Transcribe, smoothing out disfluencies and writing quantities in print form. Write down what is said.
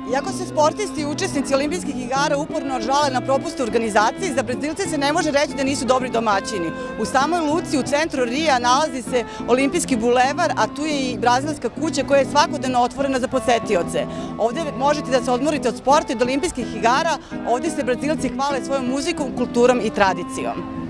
Iako se sportisti i učesnici olimpijskih igara uporno žale na propuste u organizaciji, za Brazilce se ne može reći da nisu dobri domaćini. U samoj luci u centru Rija nalazi se Olimpijski bulevar, a tu je i brazilska kuća koja je svakodnevno otvorena za posetioce. Ovde možete da se odmorite od sporta i od olimpijskih igara, ovde se Brazilci hvale svojom muzikom, kulturom i tradicijom.